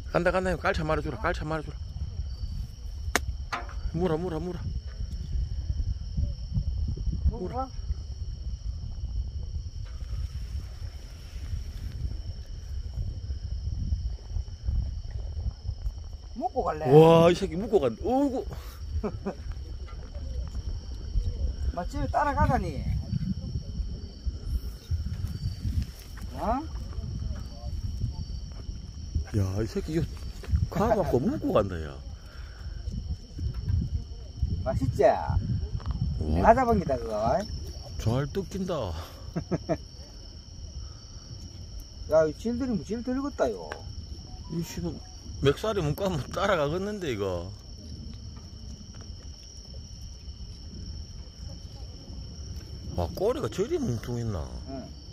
간다 간다. 깔차 말아주라. 깔차 말아주라. 물어. 먹어봐. 먹고 갈래? 와, 이 새끼 묶고 간다. 어이구. 맛집에 따라가다니. 어? 야, 이 새끼 이거 가갖고 묶고 간다, 야. 맛있지? 와, 내가 잡은 기다 그거. 잘 뜯긴다. 야, 이 질들이 질 들겠다요. 이 지금 맥살이 묶으면 따라가겠는데, 이거. 와, 꼬리가 저리 뭉퉁했나? 응.